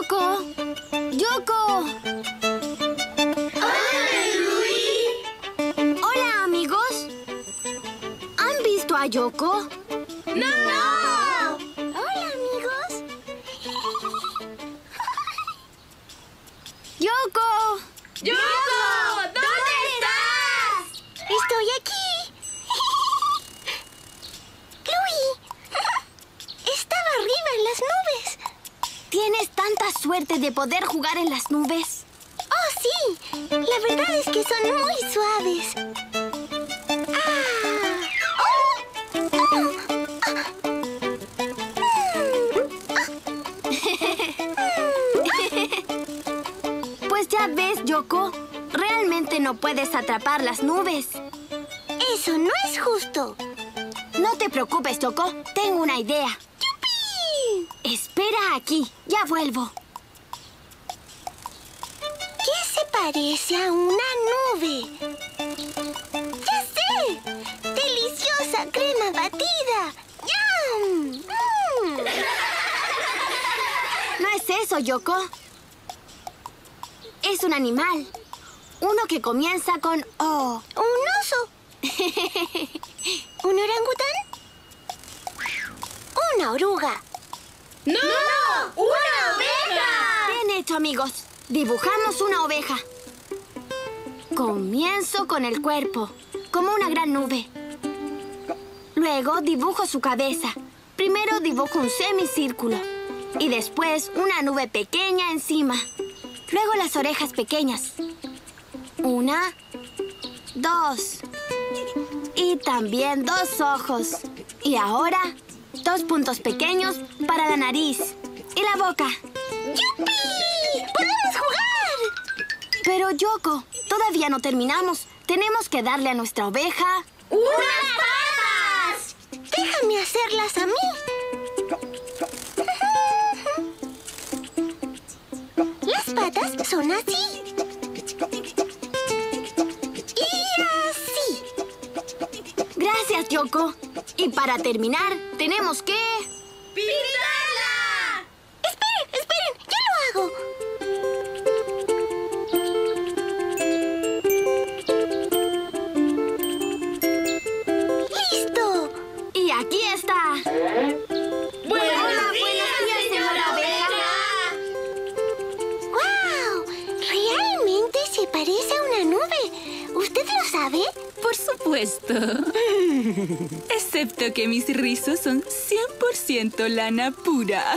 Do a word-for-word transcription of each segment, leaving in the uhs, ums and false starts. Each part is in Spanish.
¡Yoko! ¡Yoko! ¡Hola, Louie! Hola, amigos. ¿Han visto a Yoko? ¡No! ¡No! Hola, amigos. ¡Yoko! ¡Yoko! ¿Dónde estás? Estoy aquí. Louie. Estaba arriba en las nubes. ¿Tienes tanta suerte de poder jugar en las nubes? Oh, sí. La verdad es que son muy suaves. Ah. Oh. Oh. Pues ya ves, Yoko. Realmente no puedes atrapar las nubes. Eso no es justo. No te preocupes, Yoko. Tengo una idea. ¡Yupi! Espera aquí. Ya vuelvo. ¿Qué se parece a una nube? ¡Ya sé! ¡Deliciosa crema batida! ¡Yum! Mm. No es eso, Yoko. Es un animal. Uno que comienza con O. ¡Un oso! ¿Un orangután? ¡Una oruga! ¡No! ¡Una oveja! Bien hecho, amigos. Dibujamos una oveja. Comienzo con el cuerpo, como una gran nube. Luego dibujo su cabeza. Primero dibujo un semicírculo y después una nube pequeña encima. Luego las orejas pequeñas. Una, dos. Y también dos ojos. Y ahora, dos puntos pequeños para la nariz y la boca. ¡Yupi! ¡Podemos jugar! Pero, Yoko, todavía no terminamos. Tenemos que darle a nuestra oveja... ¡Unas patas! Déjame hacerlas a mí. Las patas son así. Y así. Gracias, Yoko. Y para terminar, tenemos que... ¡Pintarla! ¡Esperen, esperen! ¡Ya lo hago! ¡Listo! Y aquí está. ¡Buenos Hola, días, buenos días, señora señora oveja! ¡Guau! Realmente se parece a una nube. ¿Usted lo sabe? Por supuesto. Excepto que mis rizos son cien por ciento lana pura.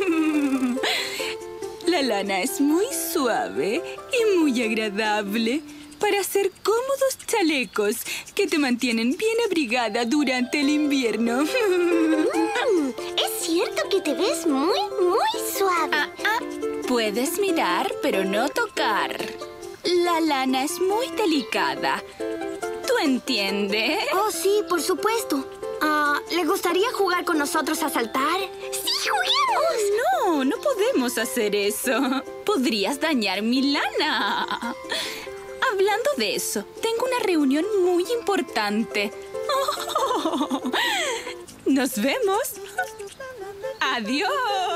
La lana es muy suave y muy agradable para hacer cómodos chalecos que te mantienen bien abrigada durante el invierno. Mm, es cierto que te ves muy, muy suave. Ah, ah. Puedes mirar, pero no tocar. La lana es muy delicada. ¿Tú entiendes? Oh, sí, por supuesto. Ah, ¿le gustaría jugar con nosotros a saltar? ¡Sí, juguemos! No, no podemos hacer eso. Podrías dañar mi lana. Hablando de eso, tengo una reunión muy importante. Oh, nos vemos. Adiós.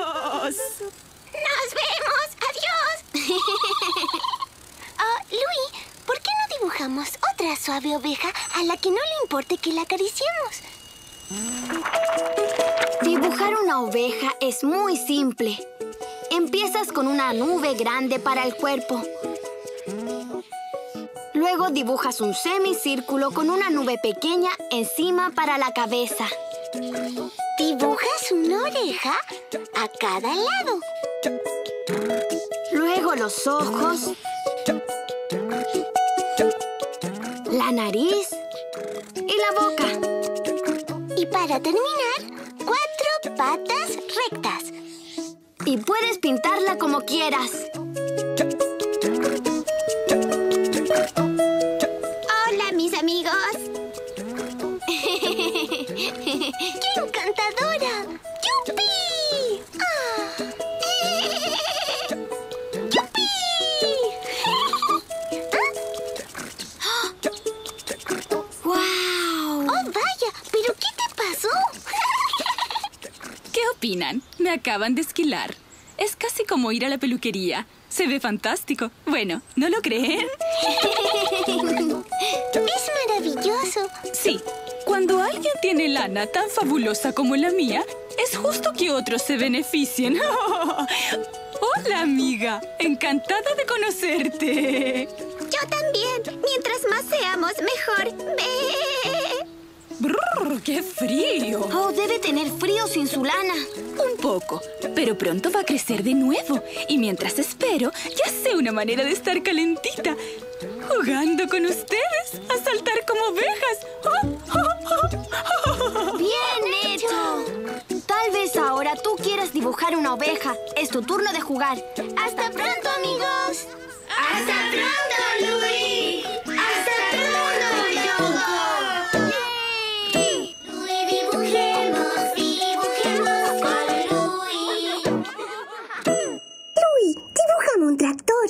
¡Nos vemos! ¡Adiós! Ah, Louie, ¿por qué no dibujamos otra suave oveja a la que no le importe que la acariciemos? Dibujar una oveja es muy simple. Empiezas con una nube grande para el cuerpo. Luego dibujas un semicírculo con una nube pequeña encima para la cabeza. Dibujas una oreja a cada lado. Luego los ojos, la nariz y la boca. Y para terminar, cuatro patas rectas. Y puedes pintarla como quieras. Hola, mis amigos. ¡Qué encantadora! ¡Yupi! ¡Ah! ¡Yupi! ¡Guau! ¡Oh, vaya! ¿Pero qué te pasó? ¿Qué opinan? Me acaban de esquilar. Es casi como ir a la peluquería. Se ve fantástico. Bueno, ¿no lo creen? Es maravilloso. Sí. Cuando alguien tiene lana tan fabulosa como la mía, es justo que otros se beneficien. Hola, amiga. Encantada de conocerte. Yo también. Mientras más seamos, mejor. ¡Ve! Brrr, ¡qué frío! Oh, debe tener frío sin su lana. Un poco, pero pronto va a crecer de nuevo. Y mientras espero, ya sé una manera de estar calentita. Jugando con ustedes, a saltar como ovejas. ¡Bien hecho! Tal vez ahora tú quieras dibujar una oveja. Es tu turno de jugar. ¡Hasta pronto, amigos! ¡Hasta pronto, Louie! ¡Hasta pronto, Yoko! Louie, dibujemos, dibujemos con Louie. Louie, dibújame un tractor.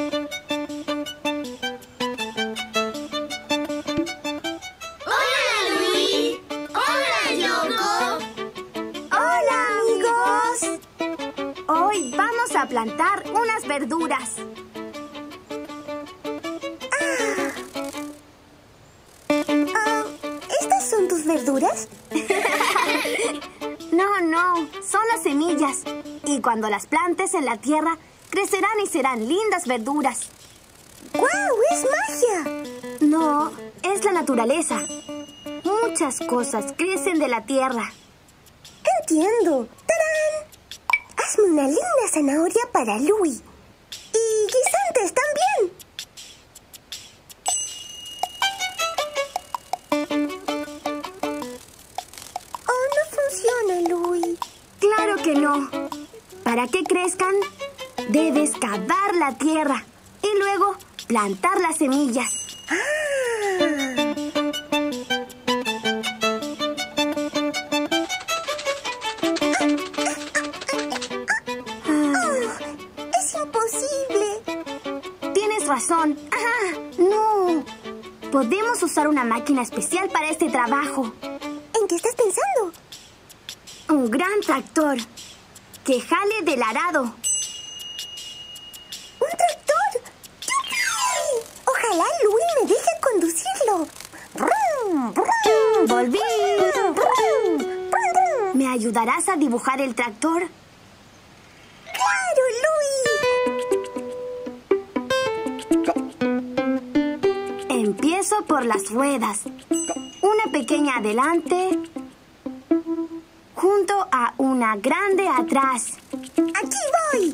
¡Hola, Louie! ¡Hola, Yoko! ¡Hola, amigos! Hoy vamos a plantar unas verduras. Ah, ¿estas son tus verduras? No, no, son las semillas. Y cuando las plantes en la tierra, crecerán y serán lindas verduras. ¡Guau! ¡Es magia! No, es la naturaleza. Muchas cosas crecen de la tierra. Entiendo. ¡Tarán! Hazme una linda zanahoria para Louie. Y guisantes también. Oh, no funciona, Louie. Claro que no. Para que crezcan, debes cavar la tierra y luego plantar las semillas. Ah. ¡Es imposible! Tienes razón. ¡Ah! ¡No! Podemos usar una máquina especial para este trabajo. ¿En qué estás pensando? Un gran tractor que jale del arado. ¿Un tractor? ¡Yupi! Ojalá Louie me deje conducirlo. ¡Brum, brum! ¡Volví! ¡Brum, brum, brum! ¿Me ayudarás a dibujar el tractor? ¡Claro, Louie! Empiezo por las ruedas. Una pequeña adelante, junto a una grande atrás. ¡Aquí voy!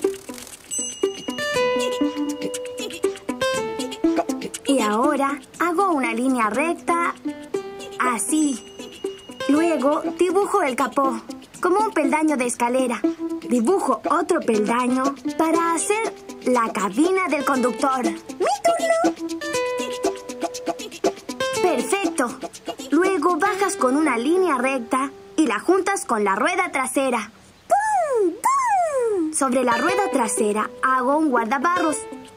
Y ahora hago una línea recta, así. Luego dibujo el capó, como un peldaño de escalera. Dibujo otro peldaño para hacer la cabina del conductor. ¡Mi turno! ¡Perfecto! Luego bajas con una línea recta y la juntas con la rueda trasera. ¡Bum! ¡Bum! Sobre la rueda trasera hago un guardabarros.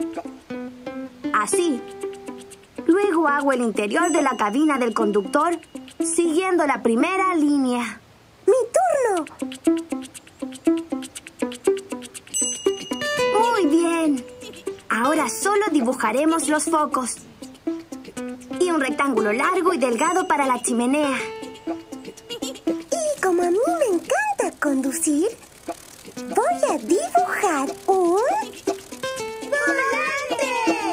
Así. Luego hago el interior de la cabina del conductor, siguiendo la primera línea. ¡Mi turno! Muy bien. Ahora solo dibujaremos los focos. Y un rectángulo largo y delgado para la chimenea. Y como a mí me encanta conducir, voy a dibujar un... ¡Volante!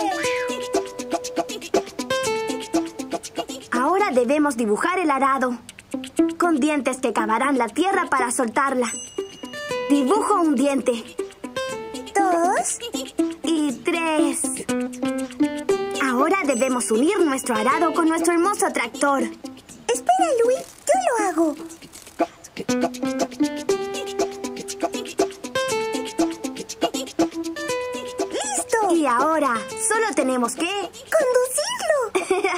Ahora debemos dibujar el arado, con dientes que cavarán la tierra para soltarla. Dibujo un diente. Dos... Y tres. Ahora debemos unir nuestro arado con nuestro hermoso tractor. Espera, Louie, yo lo hago. ¡Listo! Y ahora solo tenemos que... ¡Conducirlo!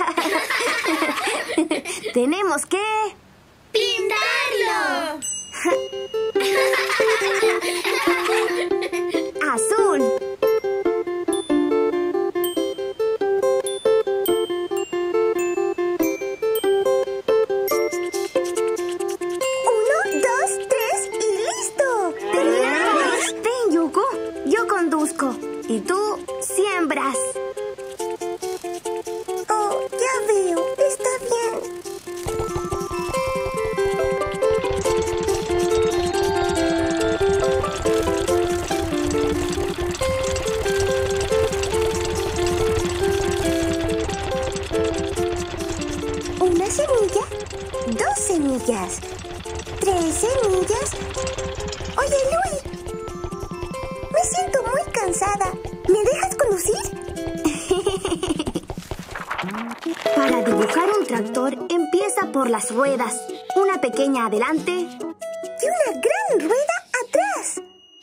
Tenemos que... ¡Pintarlo! Azul. Uno, dos, tres y listo. ¡Terminamos! Ven, Yuko. Dos semillas. Tres semillas. Oye, Louie. Me siento muy cansada. ¿Me dejas conducir? Para dibujar un tractor, empieza por las ruedas. Una pequeña adelante Y una gran rueda atrás.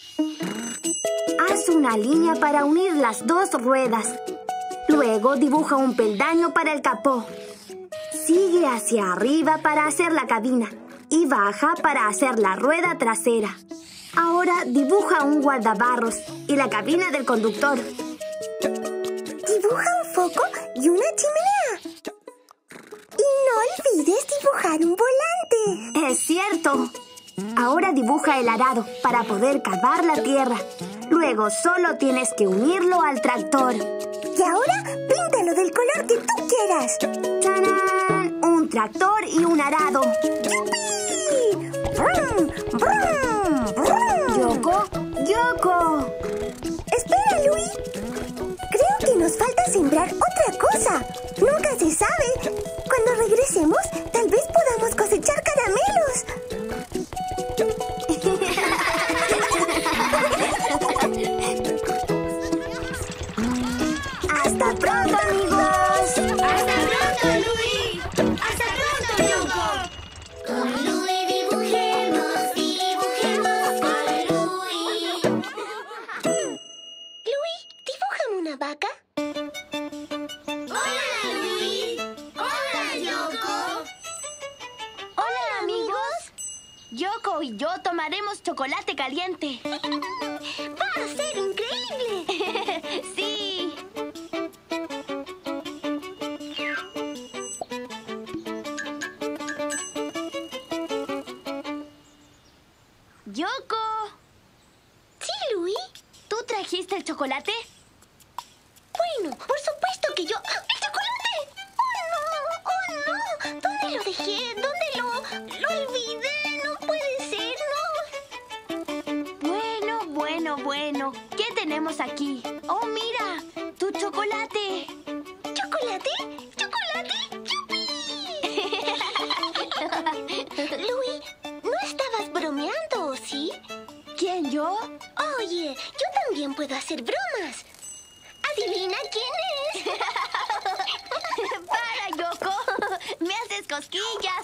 haz una línea para unir las dos ruedas. Luego dibuja un peldaño para el capó. Sigue hacia arriba para hacer la cabina y baja para hacer la rueda trasera. Ahora dibuja un guardabarros y la cabina del conductor. Dibuja un foco y una chimenea. Y no olvides dibujar un volante. ¡Es cierto! Ahora dibuja el arado para poder cavar la tierra. Luego solo tienes que unirlo al tractor. Y ahora píntalo del color que tú quieras. ¡Tarán! Un tractor y un arado. ¡Yupi! ¡Brum! ¡Brum! ¡Brum! ¡Yoko! ¡Yoko! Espera, Louie. Creo que nos falta sembrar otra cosa. Nunca se sabe. Cuando regresemos, tal vez podamos cosechar caramelos. ¡Hasta pronto, amigos! ¡Hasta pronto, Louie! ¡Hasta pronto, Yoko! Con Louie dibujemos, dibujemos con Louie. Louie, dibújame una vaca. ¡Hola, Louie! ¡Hola, Yoko! ¡Hola, amigos! Yoko y yo tomaremos chocolate caliente. ¡Va a ser increíble! ¡Sí! ¡Yoko! Sí, Louie. ¿Tú trajiste el chocolate? Bueno, por supuesto que yo... ¡Ah! ¡El chocolate! ¡Oh, no! ¡Oh, no! ¿Dónde lo dejé? ¿Dónde lo... lo olvidé? No puede ser, ¿no? Bueno, bueno, bueno. ¿Qué tenemos aquí? ¡Oh, mira! ¡Tu chocolate! ¿Chocolate? ¡Chocolate! ¡Yupi! Louie, ¿no estabas bromeando, sí? ¿Quién, yo? Oye, yo también puedo hacer bromas. ¿Adivina quién es? ¡Para, Yoko! ¡Me haces cosquillas!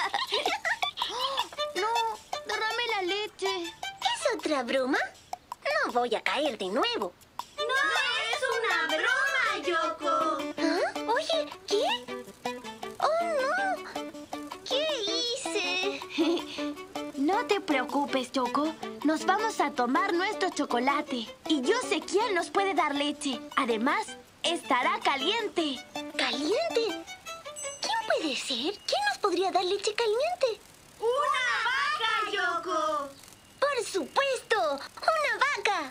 ¡No! ¡Derrame la leche! ¿Es otra broma? No voy a caer de nuevo. ¡No es una broma, Yoko! ¿Ah? Oye, ¿qué? ¡Oh, no! ¿Qué hice? No te preocupes, Yoko. Nos vamos a tomar nuestro chocolate. Y yo sé quién nos puede dar leche. Además, estará caliente. ¿Caliente? ¿Quién puede ser? ¿Quién nos podría dar leche caliente? ¡Una vaca, Yoko! ¡Por supuesto! ¡Una vaca!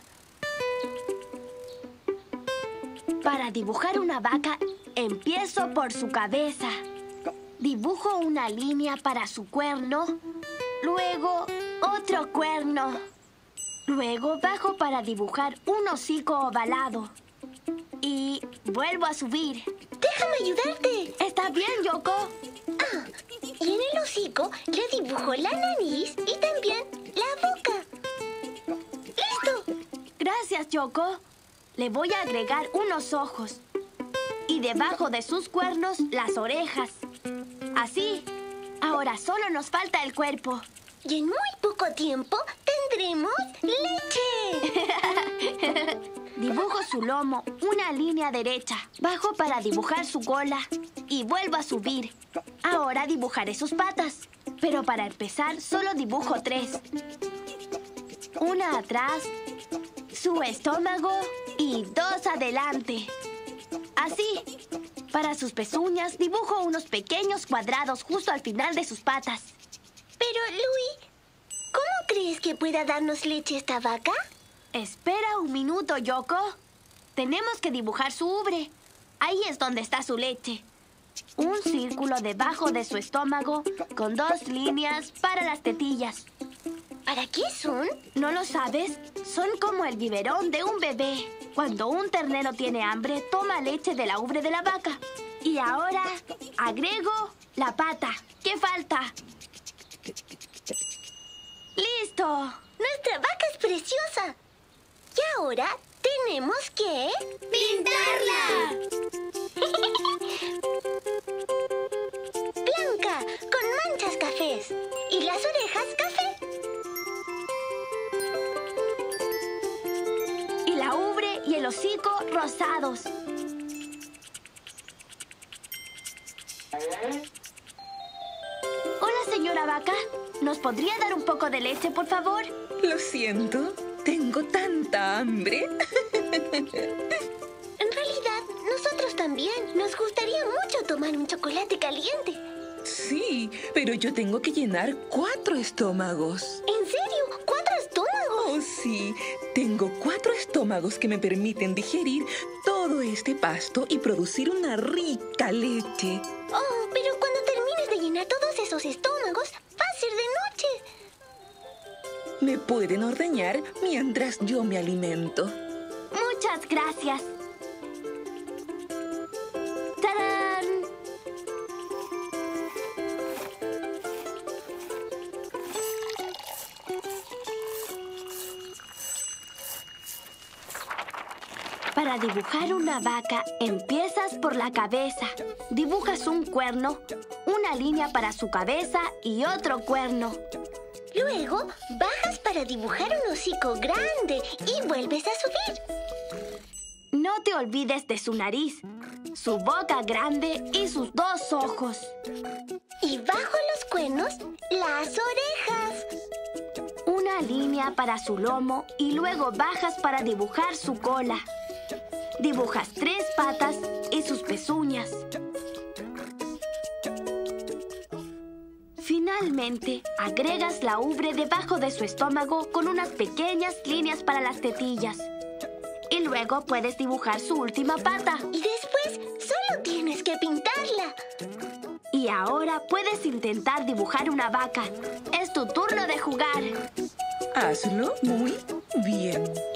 Para dibujar una vaca, empiezo por su cabeza. Dibujo una línea para su cuerno. Luego, otro cuerno. Luego bajo para dibujar un hocico ovalado. Y vuelvo a subir. ¡Déjame ayudarte! ¿Está bien, Yoko? Ah, y en el hocico le dibujo la nariz y también la boca. ¡Listo! Gracias, Yoko. Le voy a agregar unos ojos. Y debajo de sus cuernos, las orejas. Así. Ahora solo nos falta el cuerpo. Y en muy poco tiempo tendremos leche. Dibujo su lomo, una línea derecha. Bajo para dibujar su cola. Y vuelvo a subir. Ahora dibujaré sus patas. Pero para empezar, solo dibujo tres. Una atrás, su estómago y dos adelante. Así. Para sus pezuñas, dibujo unos pequeños cuadrados justo al final de sus patas. Pero, Louie, ¿cómo crees que pueda darnos leche esta vaca? Espera un minuto, Yoko. Tenemos que dibujar su ubre. Ahí es donde está su leche. Un círculo debajo de su estómago con dos líneas para las tetillas. ¿Para qué son? ¿No lo sabes? Son como el biberón de un bebé. Cuando un ternero tiene hambre, toma leche de la ubre de la vaca. Y ahora agrego la pata. ¿Qué falta? ¡Listo! Nuestra vaca es preciosa. Y ahora tenemos que... ¡Pintarla! Blanca, con manchas cafés. Y las orejas café. Y la ubre y el hocico rosados. Hola, señora vaca. ¿Nos podría dar un poco de leche, por favor? Lo siento, tengo tanta hambre. En realidad, nosotros también. Nos gustaría mucho tomar un chocolate caliente. Sí, pero yo tengo que llenar cuatro estómagos. ¿En serio? ¿Cuatro estómagos? Oh, sí. Tengo cuatro estómagos que me permiten digerir todo este pasto y producir una rica leche. Oh, pero cuando termines de llenar todos esos estómagos, va a ser de noche. Me pueden ordeñar mientras yo me alimento. Muchas gracias. ¡Tarán! Para dibujar una vaca, empiezas por la cabeza. Dibujas un cuerno, una línea para su cabeza y otro cuerno. Luego, bajas para dibujar un hocico grande y vuelves a subir. No te olvides de su nariz, su boca grande y sus dos ojos. Y bajo los cuernos, las orejas. Una línea para su lomo y luego bajas para dibujar su cola. Dibujas tres patas y sus pezuñas. Finalmente, agregas la ubre debajo de su estómago con unas pequeñas líneas para las tetillas. Y luego puedes dibujar su última pata. Y después, solo tienes que pintarla. Y ahora puedes intentar dibujar una vaca. Es tu turno de jugar. Hazlo muy bien.